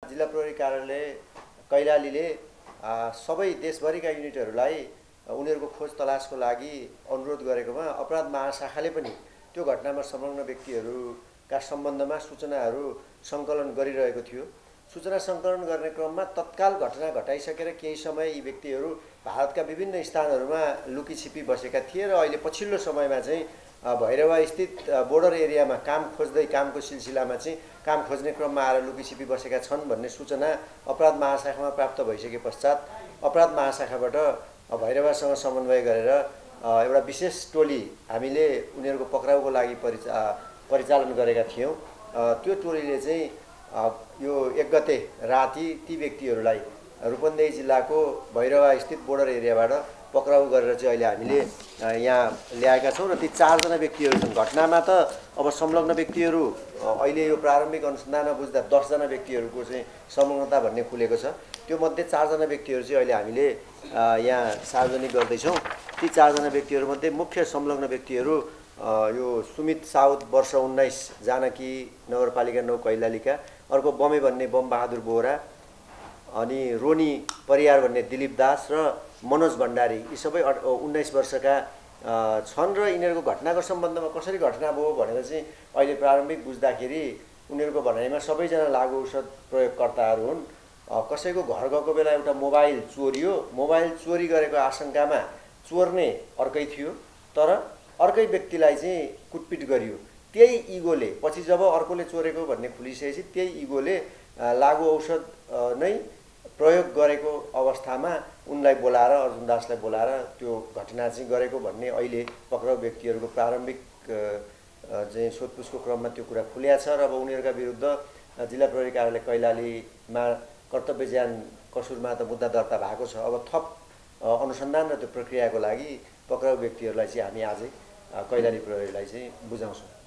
जिल्ला प्रहरी कार्यालय कैलालीले सबै देशभरिका युनिटहरूलाई उनीहरूको खोज तलासको लागि अनुरोध गरेकोमा अपराध महाशाखाले पनि त्यो घटनामा संलग्न व्यक्तिहरूका सम्बन्धमा सूचनाहरू सङ्कलन गरिरहेको थियो। सूचना सङ्कलन गर्ने क्रममा तत्काल घटना घटाइसकेर केही समय यी व्यक्तिहरू भारतका विभिन्न स्थानहरूमा लुकीछिपी बसेका थिए र अहिले पछिल्लो समयमा चाहिँ भैरवा स्थित बोर्डर एरियामा काम खोज्दै कामको सिलसिलामा चाहिँ काम खोज्ने क्रममा आएर लुकीछिपी बसेका छन् भन्ने सूचना अपराध महाशाखामा प्राप्त भइसके पश्चात अपराध महाशाखाबाट भैरवासँग समन्वय गरेर एउटा विशेष टोली हामीले उनीहरूको पक्राउको लागि परिचालन गरेका थियौँ। त्यो टोलीले चाहिँ यो 1 गते राति ती व्यक्तिहरूलाई रूपन्देही जिल्लाको भैरवा स्थित बोर्डर एरियाबाट पक्राउ गरेर चाहिँ अहिले हामीले यहाँ ल्याएका छौँ र ती 4 जना व्यक्तिहरू छन्। घटनामा त अब संलग्न व्यक्तिहरू अहिले यो प्रारम्भिक अनुसन्धानमा बुझ्दा 10 जना व्यक्तिहरूको चाहिँ संलग्नता भन्ने खुलेको छ। त्यो मध्ये 4 जना व्यक्तिहरू चाहिँ अहिले हामीले यहाँ सार्वजनिक गर्दैछौँ। ती 4 जना व्यक्तिहरूमध्ये मुख्य संलग्न व्यक्तिहरू यो सुमित साउद वर्ष 19 जानकी नगरपालिका 9 कैलालीका, अर्को बमे भन्ने बम बहादुर बोहरा, अनि रोनी परियार भन्ने दिलीप दास र मनोज भण्डारी, यी सबै 19 वर्षका छन् र यिनीहरूको घटनाको सम्बन्धमा कसरी घटना भयो भनेर चाहिँ अहिले प्रारम्भिक बुझ्दाखेरि उनीहरूको भनाइमा सबैजना लागु औषध प्रयोगकर्ताहरू हुन्। कसैको घर गएको बेला एउटा मोबाइल चोरियो, मोबाइल चोरी गरेको आशंकामा चोर्ने अर्कै थियो तर अर्कै व्यक्तिलाई चाहिँ कुटपिट गरियो। त्यही इगोले पछि जब अर्कोले चोरेको भन्ने खुलिसकेपछि त्यही इगोले लागु औषध नै प्रयोग गरेको अवस्थामा उनलाई बोलाएर अर्जुन दासलाई बोलाएर त्यो घटना चाहिँ गरेको भन्ने अहिले पक्राउ व्यक्तिहरूको प्रारम्भिक चाहिँ सोधपुछको क्रममा त्यो कुरा खुलेको छ र अब उनीहरूका विरुद्ध जिल्ला प्रहरी कार्यालय कैलालीमा कर्तव्य ज्यान कसुरमा त मुद्दा दर्ता भएको छ। अब थप अनुसन्धान र त्यो प्रक्रियाको लागि पक्राउ व्यक्तिहरूलाई चाहिँ हामी आजै कैलाली प्रहरीलाई चाहिँ बुझाउँछौँ।